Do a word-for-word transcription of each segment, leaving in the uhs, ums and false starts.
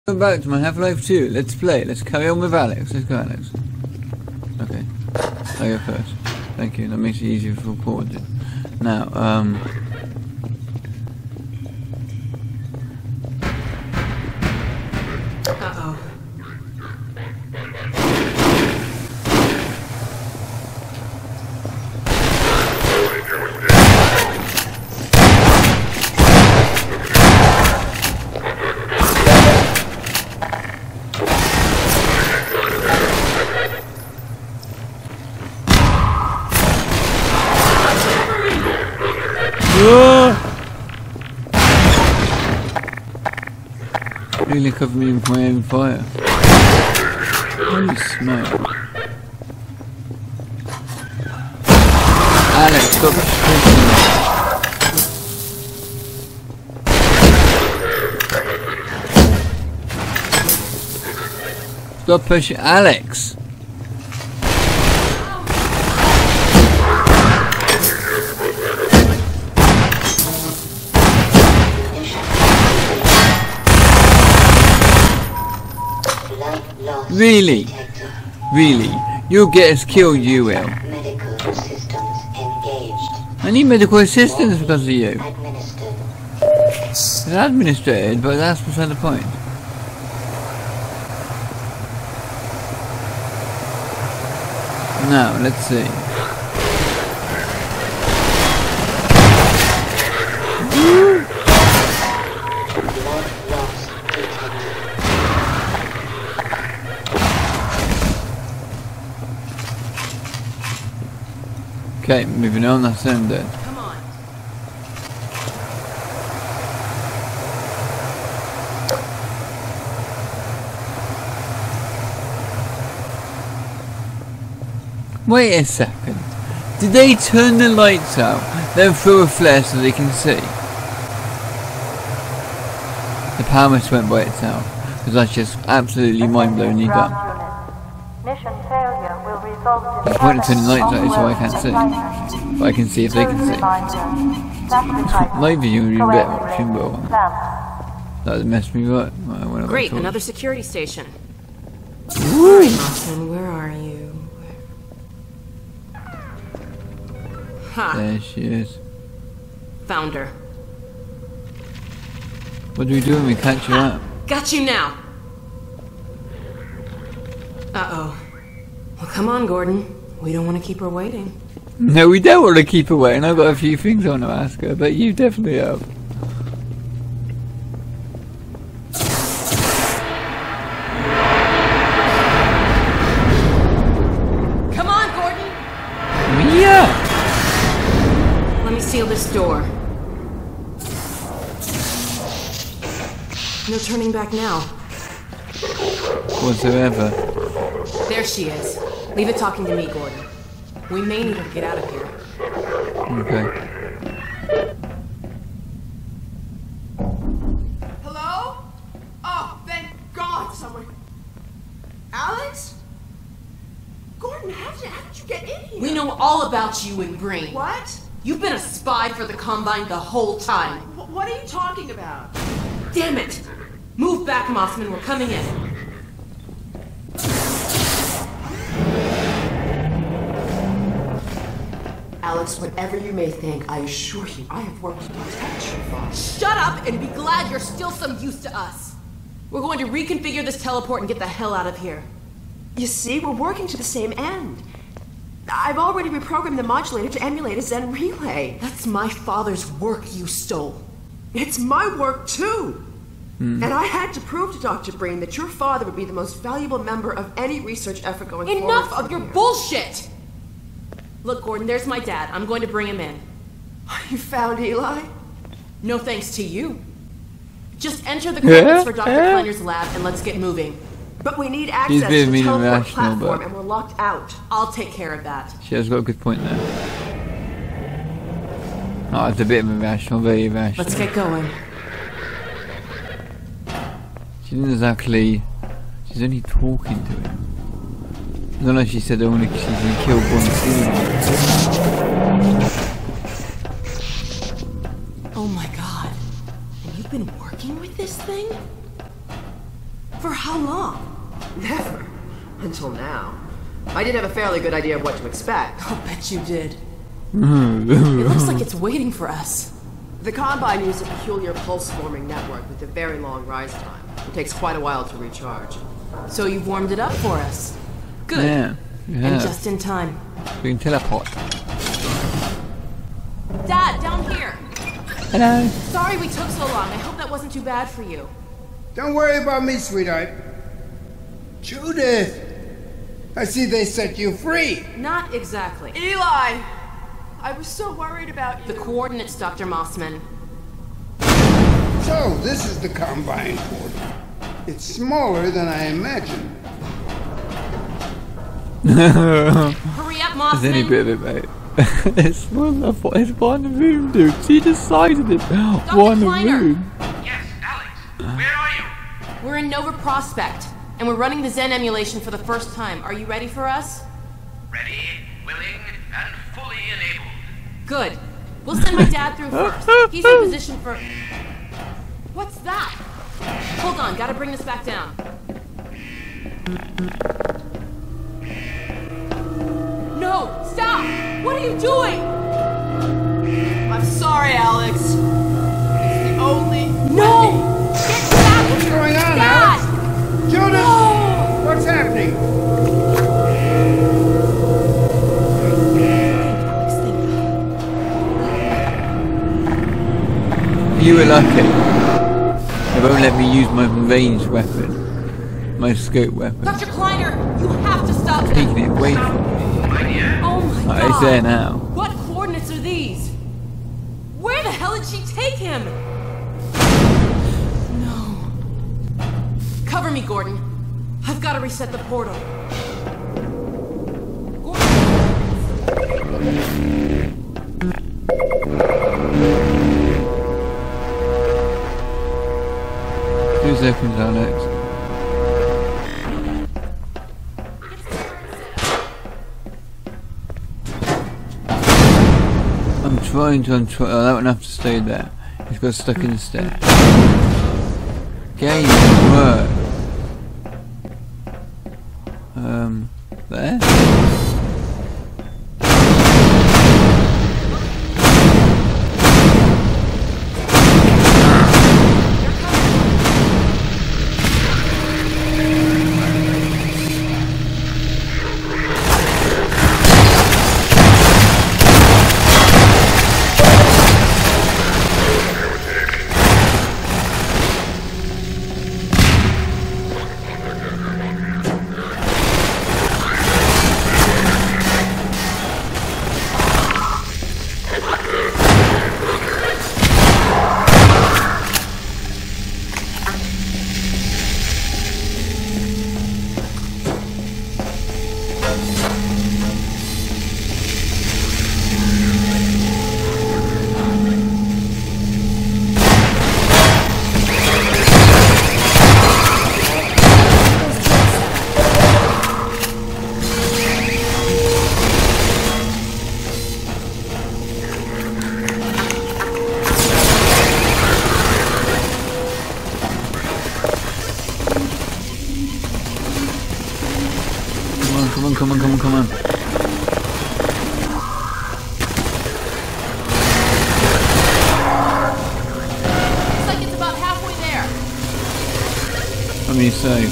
Welcome back to my Half-Life two. Let's play. Let's carry on with Alex. Let's go, Alex. Okay. I go first. Thank you. That makes it easier for recording. Now, um... Uh-oh. Really covered me with my own fire. Holy smoke. Alex, stop pushing. Stop pushing. Alex! Really? Really? You'll get us killed, you will. Medical systems engaged. I need medical assistance because of you. Administered. It's administrated, but that's beside the point. Now, let's see. Okay, moving on, that's him dead. Come on. Wait a second. Did they turn the lights out, then throw a flare so they can see? The power must went by itself, because that's just absolutely mind-blowingly done. Mission failure will result in The point of turning the lights out is so I can't see, but I can see if they can see. My vision would be better option, but that would mess me right. Well, Great, another security station. Woo! Austin, where are you? Ha! There she is. Found her. What do we do when we catch her up? Got you now! Uh-oh. Well, come on, Gordon. We don't want to keep her waiting. No, we don't want to keep her waiting. I've got a few things I want to ask her, but you definitely have. Come on, Gordon! Yeah! Let me seal this door. No turning back now. Whatsoever. There she is. Leave it talking to me, Gordon. We may need her to get out of here. Okay. Hello? Oh, thank God, someone. Alex? Gordon, how did, how did you get in here? We know all about you and Green. What? You've been a spy for the Combine the whole time. Wh- What are you talking about? Damn it! Move back, Mossman. We're coming in. Alex, whatever you may think, I assure you, I have worked to protect your father. Shut up and be glad you're still some use to us. We're going to reconfigure this teleport and get the hell out of here. You see, we're working to the same end. I've already reprogrammed the modulator to emulate a Zen relay. That's my father's work you stole. It's my work, too. Mm. And I had to prove to Doctor Breen that your father would be the most valuable member of any research effort going forward. Enough of your bullshit! Look, Gordon, there's my dad. I'm going to bring him in. You found Eli? No thanks to you. Just enter the coordinates for Doctor Kleiner's lab and let's get moving. But we need access to the teleport platform and we're locked out. I'll take care of that. She has got a good point there. Oh, it's a bit irrational, very irrational. Let's get going. She didn't exactly... She's only talking to him. I don't know if she said only she's going to kill one scene. Oh my god. And you've been working with this thing? For how long? Never. Until now. I did have a fairly good idea of what to expect. I'll bet you did. It looks like it's waiting for us. The Combine uses a peculiar pulse-forming network with a very long rise time. It takes quite a while to recharge. So you've warmed it up for us. Good. Yeah. Yeah. And just in time. We can teleport. Dad, down here. Hello. Sorry we took so long. I hope that wasn't too bad for you. Don't worry about me, sweetheart. Judith! I see they set you free. Not exactly. Eli! I was so worried about you. The coordinates, Doctor Mossman. So, this is the Combine port. It's smaller than I imagined. Hurry up, Mossman. There's any bit of it, mate. It's one of it's one room, dude. She decided it. One Kleiner. room. Yes, Alex. Where are you? We're in Nova Prospect, and we're running the Zen emulation for the first time. Are you ready for us? Ready, willing, and fully enabled. Good. We'll send my dad through first. He's in position for... What's that? Hold on, gotta bring this back down. No! Stop! What are you doing? I'm sorry, Alex. It's the only... No! Get back! What's going on, Dad! Alex? Judith! No! What's happening? You were lucky. It won't let me use my ranged weapon. My scope weapon. Doctor Kleiner, you have to stop them. Taking it away from me. Oh my Oh, god. it's there now. What coordinates are these? Where the hell did she take him? No. Cover me, Gordon. I've got to reset the portal. Gordon. Two seconds, Alex. I'm trying to untry. Oh, that won't have to stay there. It's got stuck instead. Game work. Um, there. Come on, come on, come on, come on. Looks like it's about halfway there. What do you say?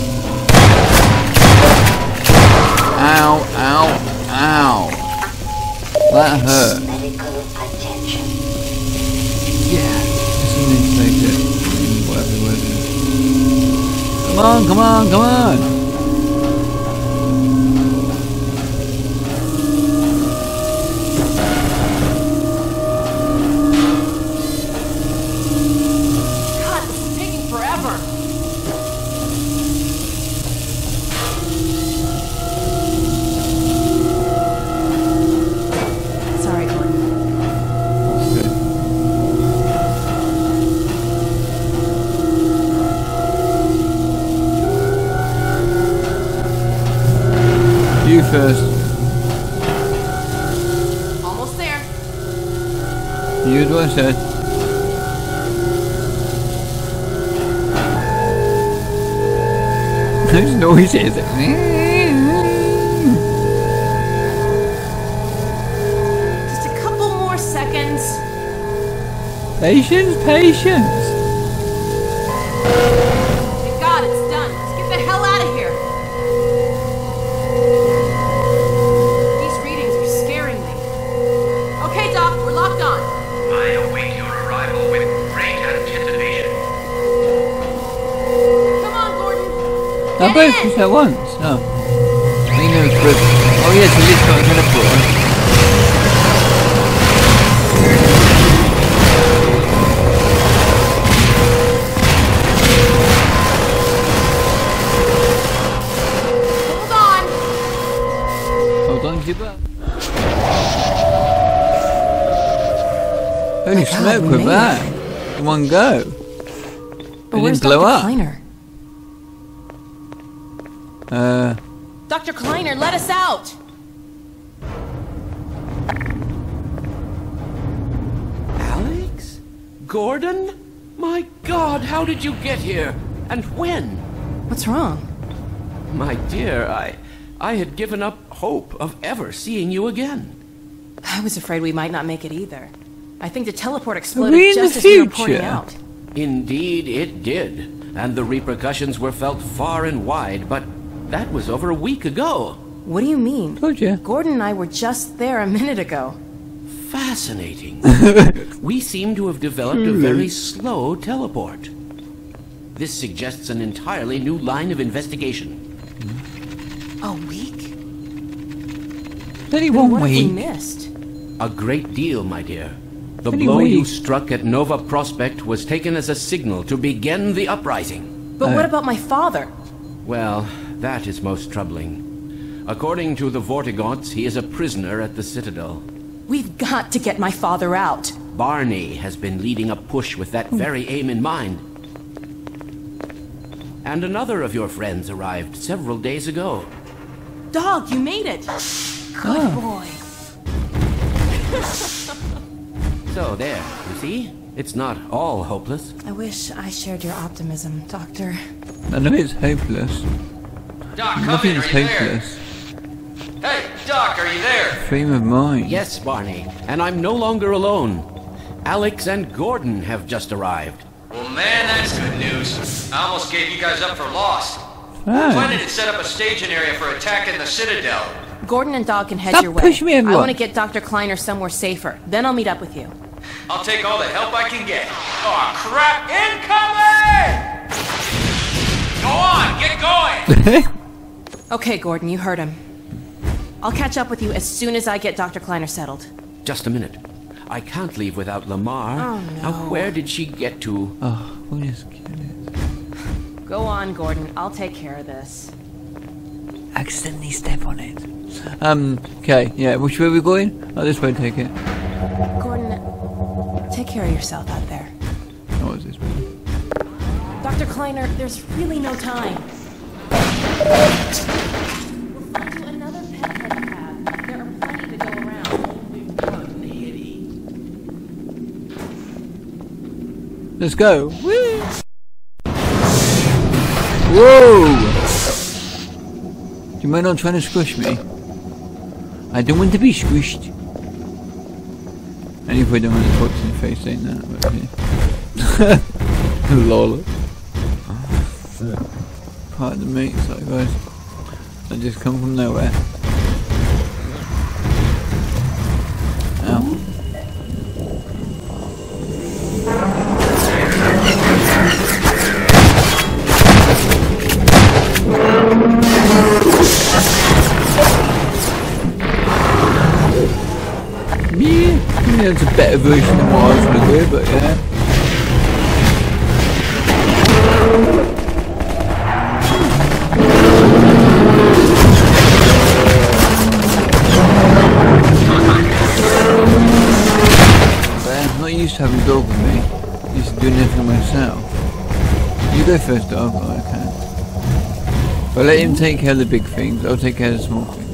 Ow, ow, ow. That hurt. Medical attention. Yeah. Just need to take it. Whatever, whatever. Come on, come on, come on. God, this is taking forever. Sorry, Gordon. Good. You first. Almost there. You do what I said. Those noises. Just a couple more seconds. Patience, patience. Thank God it's done. Let's get the hell out of here. These readings are scaring me. Okay, Doc, we're locked on. I await your arrival with great anticipation. Come on, Gordon. I Get both in. pushed at once. Oh. I know it's good. Oh yes, he just got a teleporter. Hold on. Hold on, give up. Holy smoke, we we're made back. In one go. But It where's didn't blow Doctor up. Kleiner? Uh, Doctor Kleiner, let us out. Alex? Gordon? My God, how did you get here? And when? What's wrong? My dear, I... I had given up hope of ever seeing you again. I was afraid we might not make it either. I think the teleport we exploded in just the as we were porting future? out. Indeed, it did. And the repercussions were felt far and wide, but that was over a week ago. What do you mean? told you. Gordon and I were just there a minute ago. Fascinating. We seem to have developed a very slow teleport. This suggests an entirely new line of investigation. A week? Only Then one what have we week. missed? A great deal, my dear. The Only blow you week. struck at Nova Prospect was taken as a signal to begin the uprising. But Uh, what about my father? Well, that is most troubling. According to the Vortigaunts, he is a prisoner at the Citadel. We've got to get my father out. Barney has been leading a push with that very aim in mind. And another of your friends arrived several days ago. Dog, you made it. Good boy. So there, you see? It's not all hopeless. I wish I shared your optimism, Doctor. I know it's hopeless. Doc, come Nothing in. is Are you there? hopeless. Hey, Doc, are you there? Frame of mind. Yes, Barney, and I'm no longer alone. Alex and Gordon have just arrived. Well, man, that's good news. I almost gave you guys up for lost. Fine. Planning to set up a staging area for attacking the Citadel. Gordon and Dog can head Stop your way. pushing me, I everyone. want to get Doctor Kleiner somewhere safer. Then I'll meet up with you. I'll take all the help I can get. Oh, crap! Incoming! Go on, get going! Okay, Gordon, you heard him. I'll catch up with you as soon as I get Doctor Kleiner settled. Just a minute. I can't leave without Lamar. Oh, Now, no. where did she get to? Oh, we'll just kill it. Go on, Gordon. I'll take care of this. Accidentally step on it. Um, okay, yeah, which way are we going? Oh, this way, take it. Gordon, take care of yourself out there. Oh, what's this way? Doctor Kleiner, there's really no time. We'll find you another pet path. There are plenty to go around. Let's go. Woo! Whoa! Do you mind not trying to squish me? I don't want to be squished. And if we don't want to talk to your face, ain't that? But yeah. Lol. Pardon me, sorry guys. I just come from nowhere. Ow. Yeah, I mean, it's a better version than what I was gonna do, but yeah. But I'm not used to having a dog with me. I'm used to doing everything myself. You go first, dog. Oh, I can. But let him take care of the big things. I'll take care of the small things.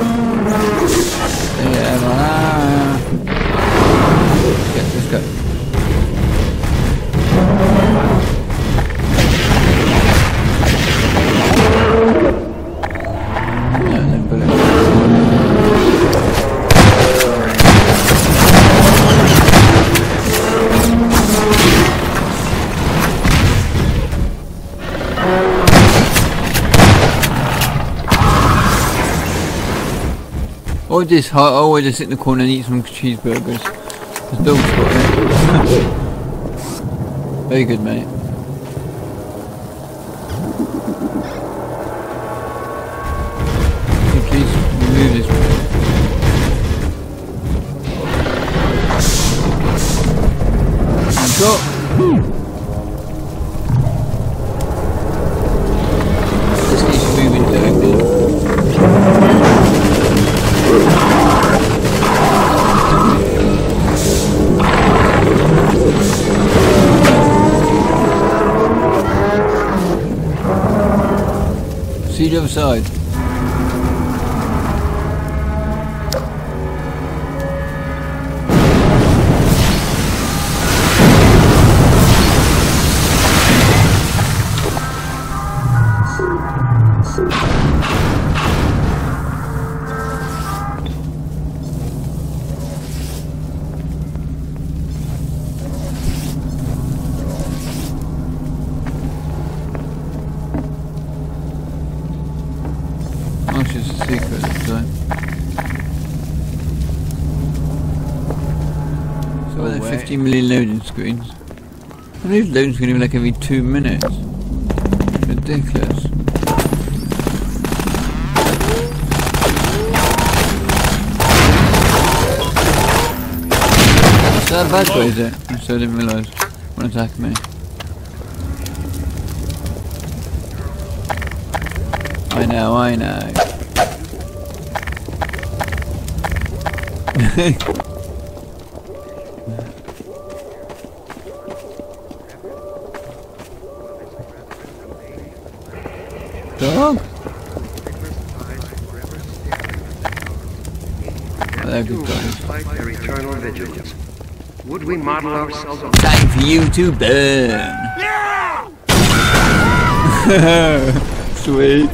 Yeah, let's go. Or just, or just sit in the corner and eat some cheeseburgers. There's no spot there. Very good, mate. Please remove this. Go. This keeps moving down now. See the other side. It's just a secret this time. So oh, there fifty million loading screens. And these loading screens are like every two minutes. Ridiculous. Is that a bad guy, is it? I still didn't realise. One attacked me. I know, I know. Dog? Oh, they're good dogs. Their eternal vigilance. Would we model ourselves on time for you to burn? Yeah! Sweet.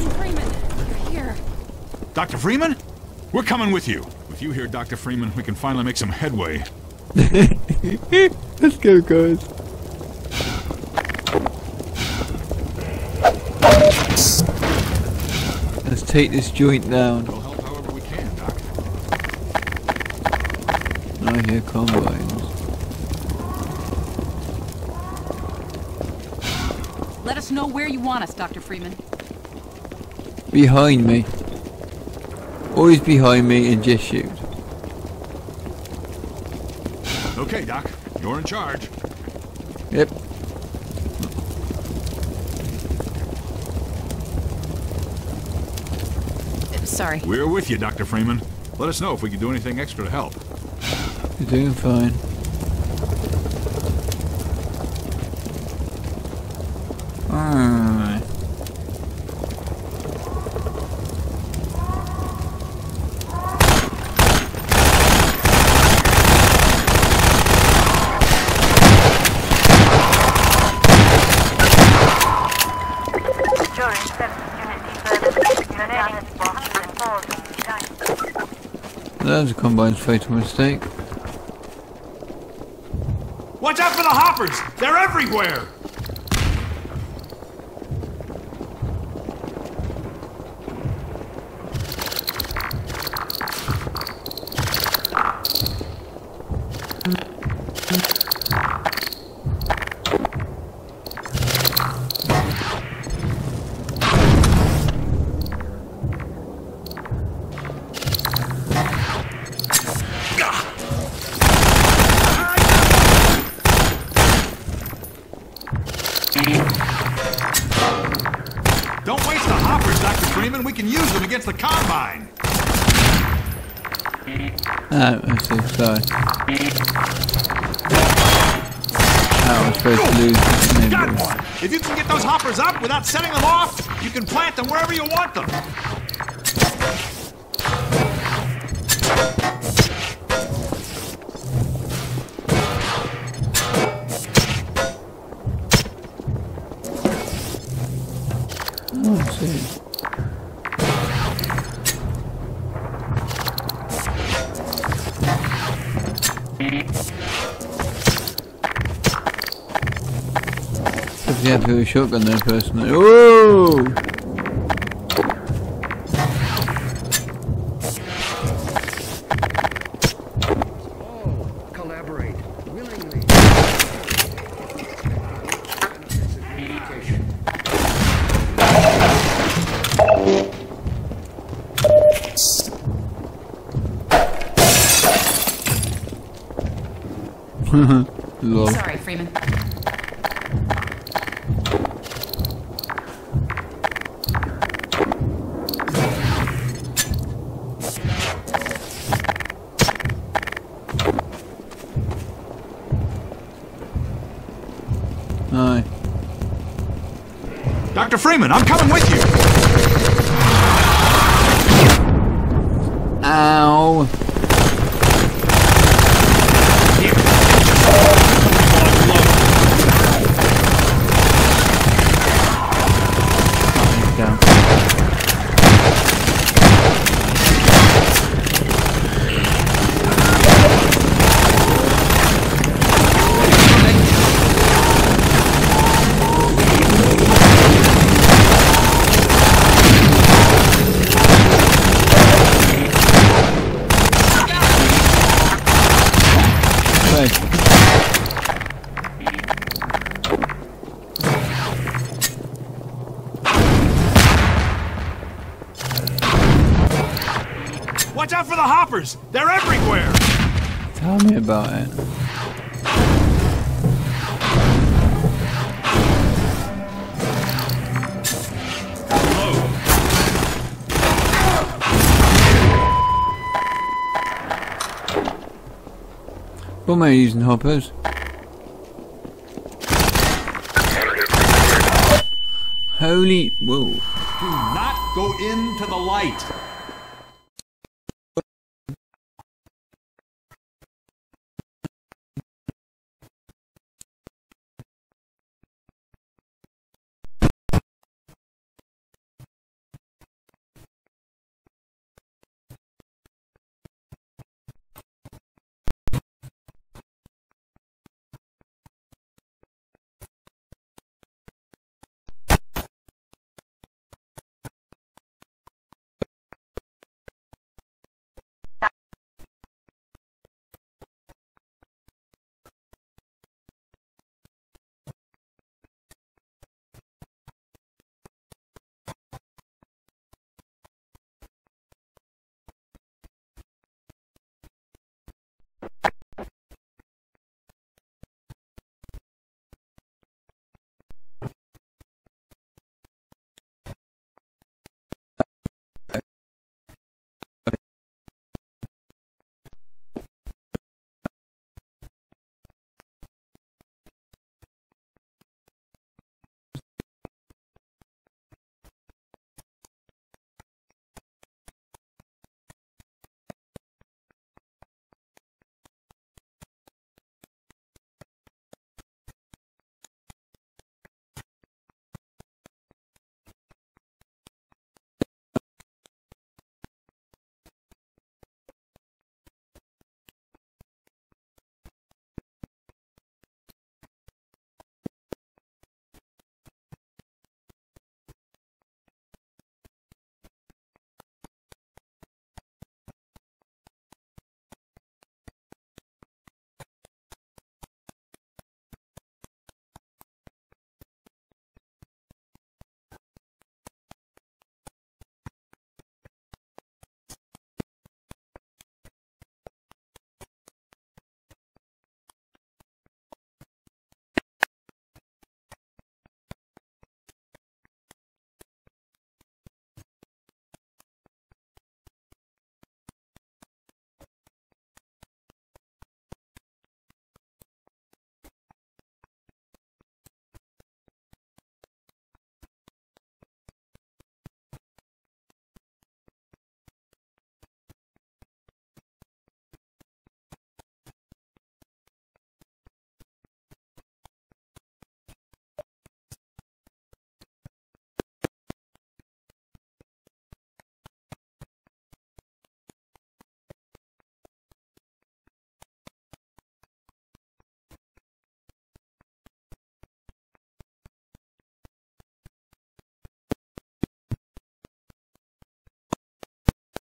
Doctor Freeman? We're coming with you. With you here, Doctor Freeman, we can finally make some headway. Let's go, guys. Let's take this joint down. We'll help however we can, Doc. I hear combines. Let us know where you want us, Doctor Freeman. Behind me. Always behind me and just shoot. Okay, Doc. You're in charge. Yep. Sorry. We're with you, Doctor Freeman. Let us know if we can do anything extra to help. You're doing fine. Alright. That was a combine's fatal mistake. Watch out for the hoppers! They're everywhere! Don't waste the hoppers, Doctor Freeman. We can use them against the Combine. Ah, I see. Sorry. I was supposed to lose. Got one. If you can get those hoppers up without setting them off, you can plant them wherever you want them. Oh, I see. If you have to go with a shotgun there, personally. Whoa! willingly. Lol. Sorry, Freeman. Aye. Doctor Freeman, I'm coming with you. Ow. Down. Watch out for the hoppers! They're everywhere! Tell me about it. What am I using hoppers? Holy whoa. Do not go into the light!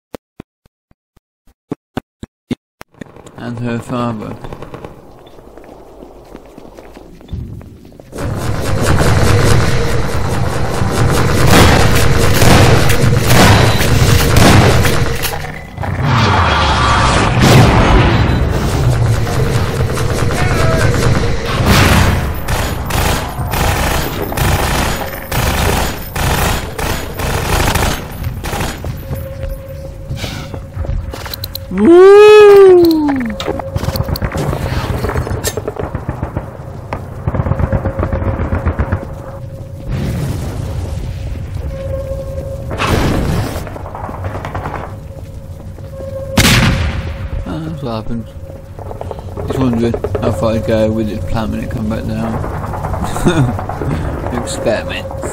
And her father. what happens. Just wondering how far I'd go with this plan when it come back down. Experiments.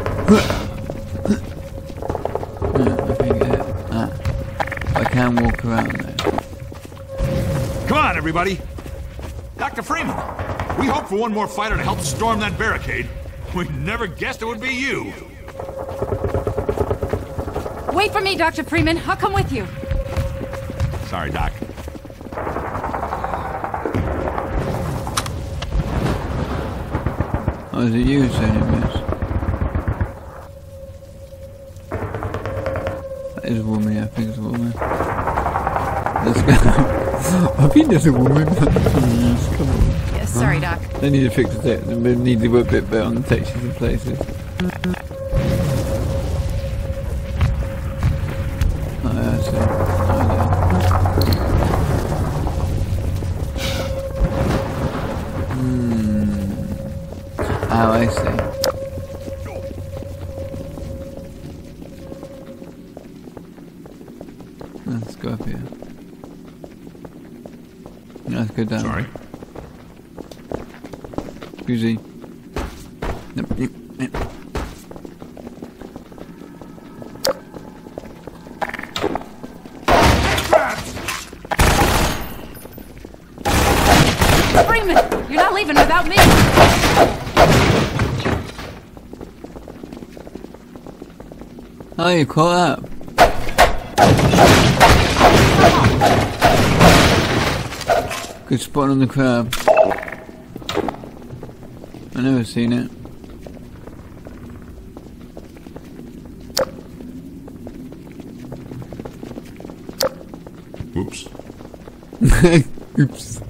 No, I think it. Ah. I can walk around there. Come on, everybody. Doctor Freeman, we hoped for one more fighter to help storm that barricade. We never guessed it would be you. Wait for me, Doctor Freeman. I'll come with you. Sorry, Doc. Oh, is it you saying this? That is a woman, yeah, I think it's a woman. Let's go. I think there's a woman. Yes, come on. Yes, sorry, Doc. They need to fix the text. They need to work a bit better on the textures and places. Oh, yeah, I see. Oh, yeah. Hmm. Oh, I see. Let's go up here. Let's go down. Sorry. Excuse me. Yep, yep, yep. Freeman, you're not leaving without me. Oh, you caught up. Good spot on the crab. I never seen it. Oops. Oops.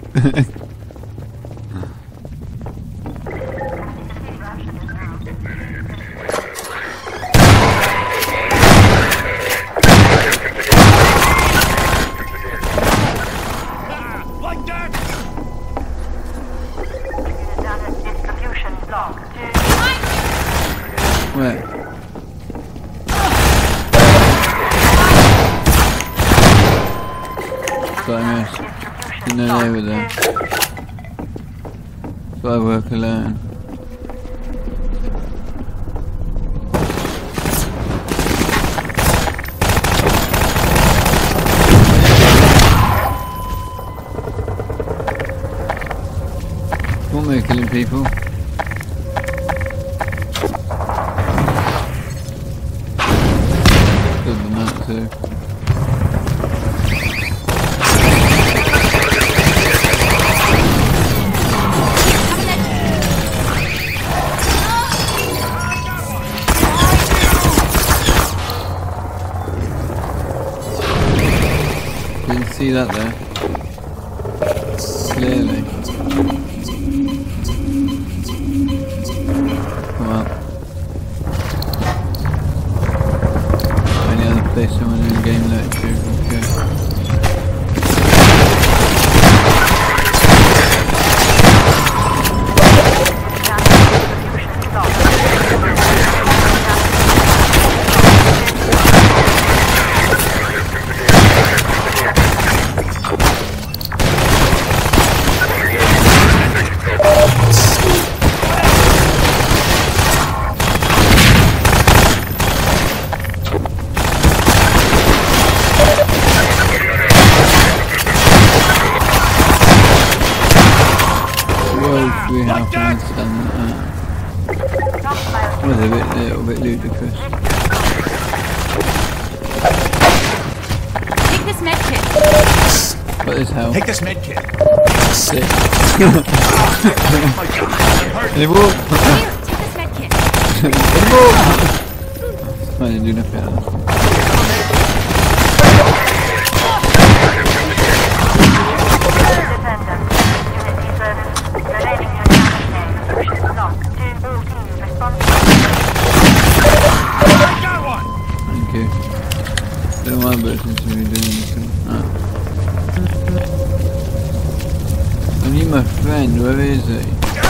Where? So I missed. Didn't know they were there. So I work alone. What am I killing people? Too. Didn't see that there. Clearly. Come up. There's someone in the game like too, okay. We have points and uh, was a bit, little bit ludicrous. Take this med kit. What is hell? Take this med kit. Sick. Here, take this med kit. I didn't do nothing else. Thank you. Don't mind but since we doing anything. Ah. I need my friend, where is he?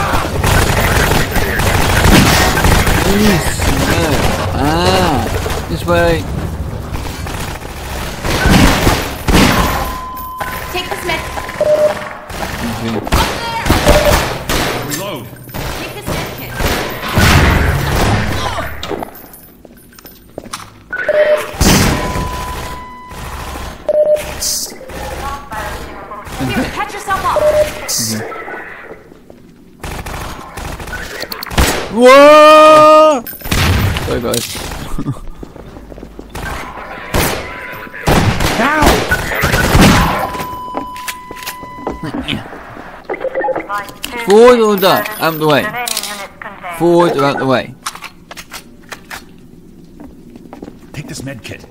Please, no. Ah, this way. Take this med here. Reload. Take this med kit. Here, catch yourself up. Okay. Whoa! Sorry guys. Forward or duck? Out of the way. Forward or out the way. Take this med kit.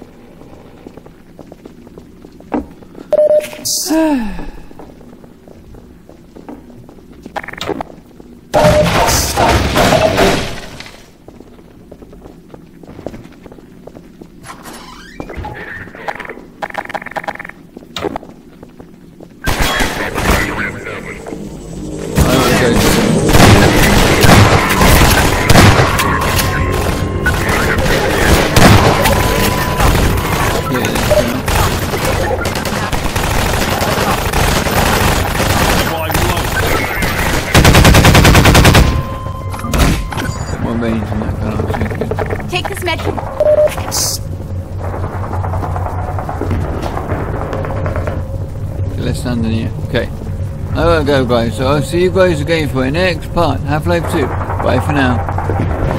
Take this med kit. Let's stand in here. Okay. I gotta go guys, so I'll see you guys again for the next part. Half-Life two. Bye for now.